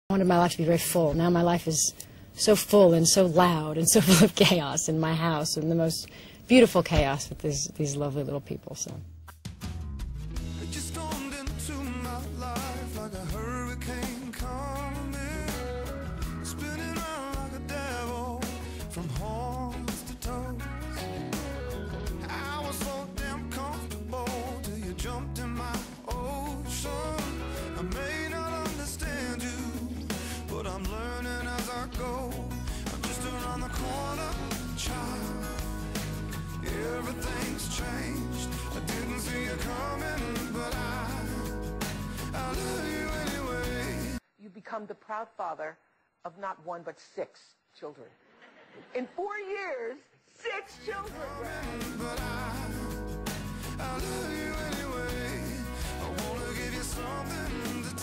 I wanted my life to be very full. Now my life is so full and so loud and so full of chaos in my house, and the most beautiful chaos with these lovely little people. So. It just stormed into my life like a hurricane coming, spinning around like a devil from horns to toes. I was so damn comfortable till you jumped in my ocean. I may not understand you, but I'm learning as I go. I'm just around the corner, child. Everything's changed. I didn't see you coming, but I love you anyway. You become the proud father of not one but 6 children. In 4 years, 6 children. But I love you anyway. I wanna give you something to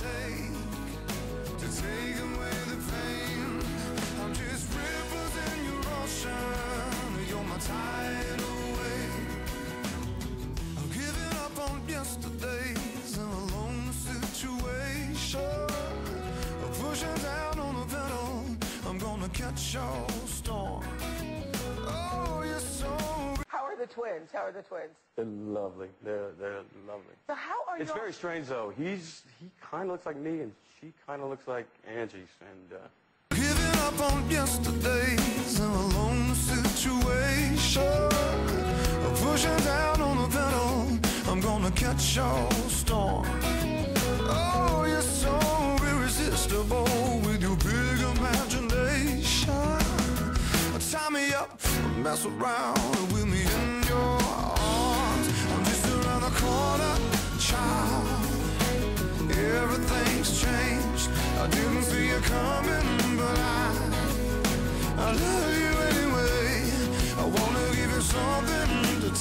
take away the pain. I'm just ripples in your ocean. You're my tidal wave. I'm giving up on yesterdays and a lone situation. I'm pushing down on the pedal. I'm gonna catch your storm. Oh, you're so. How are the twins? How are the twins? They're lovely. They're lovely. So how are you? It's very strange though. He kind of looks like me, and she kind of looks like Angie. And giving up on yesterdays and a lone situation. I'm pushing down on the pedal. I'm gonna catch your storm. Oh, you're so irresistible with your big imagination. Tie me up, mess around with me in your arms. I'm just around the corner, child. Everything's changed. I didn't see you coming, but I love you anyway. I wanna give you something to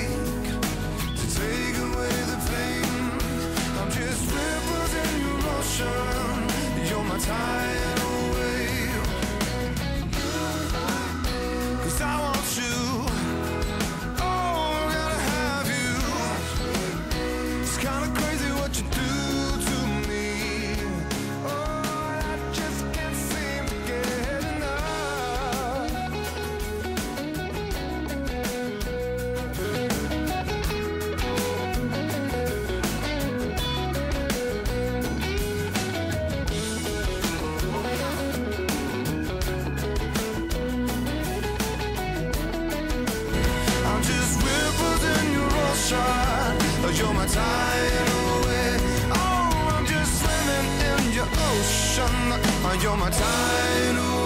take away the pain. I'm just ripples in your ocean. You're my tidal wave. 'Cause I want you. Oh, gotta have you. It's kinda crazy what you do to me. Oh, I just can't seem to get enough. I'm just ripples in your ocean. You're my tidal wave. Oh, I'm just swimming in your ocean. You're my tidal